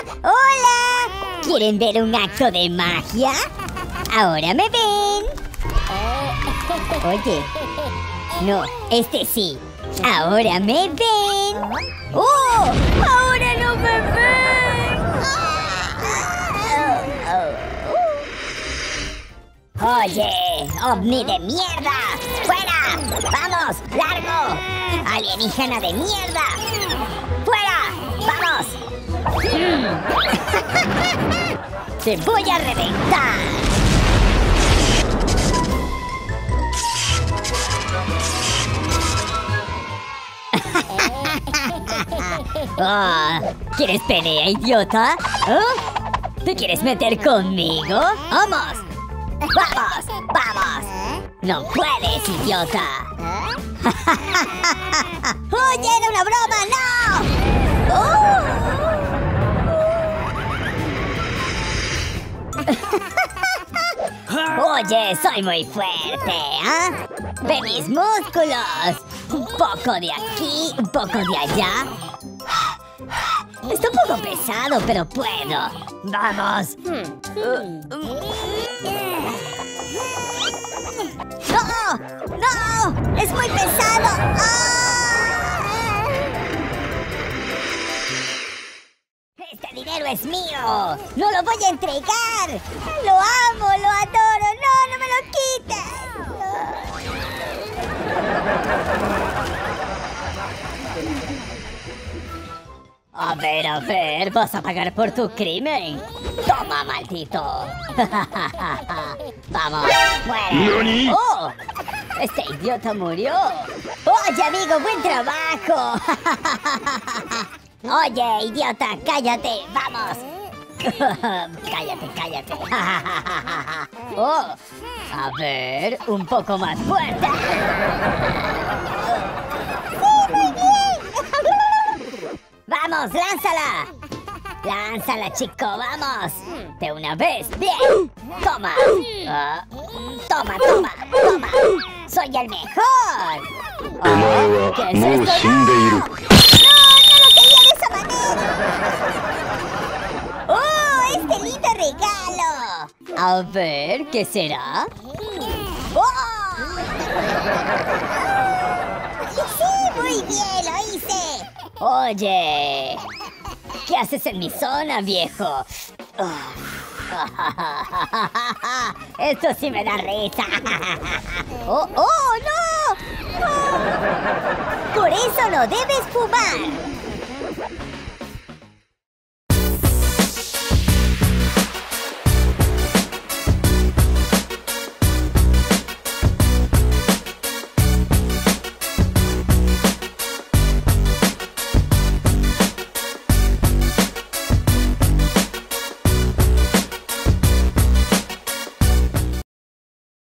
¡Hola! ¿Quieren ver un acto de magia? Ahora me ven. Oye. No, este sí. Ahora me ven. ¡Oh! ¡Ahora no me ven! Oye, ovni de mierda. ¡Fuera! ¡Vamos! ¡Largo! ¡Alienígena de mierda! ¡Fuera! ¡Vamos! ¡Te voy a reventar! Oh, ¿quieres pelea, idiota? ¿Oh? ¿Te quieres meter conmigo? ¡Vamos! ¡Vamos! ¡Vamos! ¡No puedes, idiota! ¡Oye, era una broma! ¡No! Oye, soy muy fuerte, ¿ah? ¡Ve mis músculos! Un poco de aquí, un poco de allá. Está un poco pesado, pero puedo. ¡Vamos! ¡No! ¡No! ¡Es muy pesado! ¡Ah! ¡Este dinero es mío! ¡No lo voy a entregar! ¡Lo amo! ¡Lo adoro! ¡No! ¡No me lo quites! A ver, ¿vas a pagar por tu crimen? ¡Toma, maldito! ¡Vamos! ¡Muere! ¡Oh! ¡Este idiota murió! ¡Oye, amigo, buen trabajo! ¡Oye, idiota, cállate! ¡Vamos! ¡Cállate! ¡Oh! A ver, un poco más fuerte. ¡Sí, muy bien! ¡Vamos, lánzala! ¡Lánzala, chico, vamos! ¡De una vez! ¡Bien! ¡Toma! ¡Toma! ¡Soy el mejor! ¿Qué es esto? ¡No! ¡No lo quería de esa manera! ¡Oh, este lindo regalo! A ver, ¿qué será? ¡Oh! ¡Sí, muy bien, lo hice! Oye, ¿qué haces en mi zona, viejo? Esto sí me da risa. ¡Oh, no! Por eso no debes fumar.